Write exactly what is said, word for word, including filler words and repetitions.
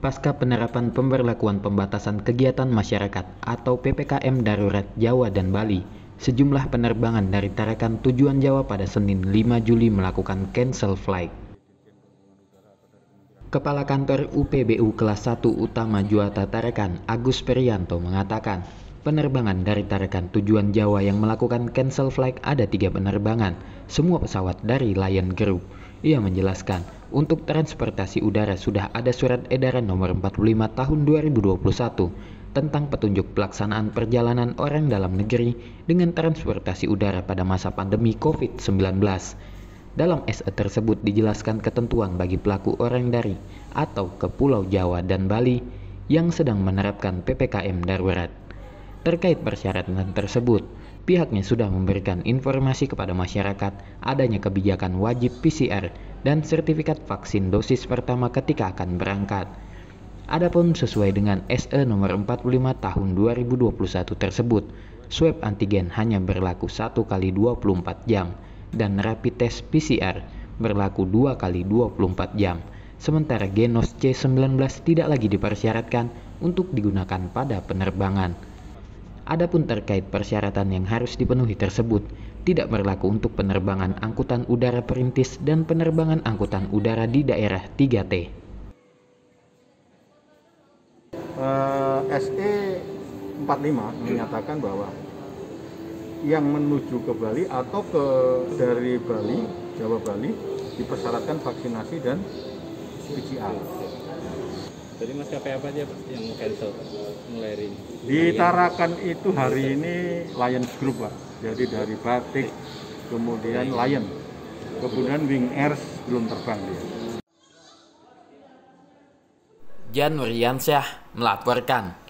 pasca penerapan pemberlakuan pembatasan kegiatan masyarakat atau P P K M darurat Jawa dan Bali, sejumlah penerbangan dari Tarakan tujuan Jawa pada Senin lima Juli melakukan cancel flight. Kepala Kantor U P B U Kelas satu Utama Juwata Tarakan, Agus Perianto mengatakan, penerbangan dari Tarakan tujuan Jawa yang melakukan cancel flight ada tiga penerbangan, semua pesawat dari Lion Group. Ia menjelaskan, untuk transportasi udara sudah ada surat edaran nomor empat puluh lima tahun dua ribu dua puluh satu tentang petunjuk pelaksanaan perjalanan orang dalam negeri dengan transportasi udara pada masa pandemi COVID sembilan belas. Dalam S E tersebut dijelaskan ketentuan bagi pelaku orang dari atau ke Pulau Jawa dan Bali yang sedang menerapkan P P K M darurat. Terkait persyaratan tersebut, pihaknya sudah memberikan informasi kepada masyarakat adanya kebijakan wajib P C R dan sertifikat vaksin dosis pertama ketika akan berangkat. Adapun sesuai dengan S E nomor empat puluh lima tahun dua ribu dua puluh satu tersebut, swab antigen hanya berlaku satu kali dua puluh empat jam dan rapid test P C R berlaku dua kali dua puluh empat jam. Sementara Genos C sembilan belas tidak lagi dipersyaratkan untuk digunakan pada penerbangan. Adapun terkait persyaratan yang harus dipenuhi tersebut, tidak berlaku untuk penerbangan angkutan udara perintis dan penerbangan angkutan udara di daerah tiga T. Uh, S E empat puluh lima menyatakan bahwa yang menuju ke Bali atau ke dari Bali, Jawa Bali, dipersyaratkan vaksinasi dan P C R. Jadi maskapai apa aja yang cancel mulai hari ini? Di Tarakan itu hari ini Lion Group, Pak. Jadi dari Batik, kemudian Lion, kemudian Wing Air belum terbang dia. Jan Nuryansyah melaporkan.